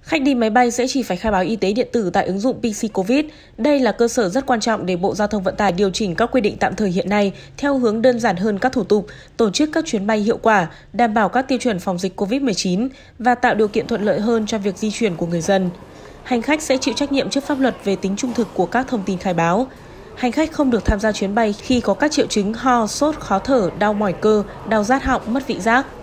Khách đi máy bay sẽ chỉ phải khai báo y tế điện tử tại ứng dụng PC Covid. Đây là cơ sở rất quan trọng để Bộ Giao thông Vận tải điều chỉnh các quy định tạm thời hiện nay theo hướng đơn giản hơn các thủ tục, tổ chức các chuyến bay hiệu quả, đảm bảo các tiêu chuẩn phòng dịch Covid-19 và tạo điều kiện thuận lợi hơn cho việc di chuyển của người dân. Hành khách sẽ chịu trách nhiệm trước pháp luật về tính trung thực của các thông tin khai báo. Hành khách không được tham gia chuyến bay khi có các triệu chứng ho, sốt, khó thở, đau mỏi cơ, đau rát họng, mất vị giác.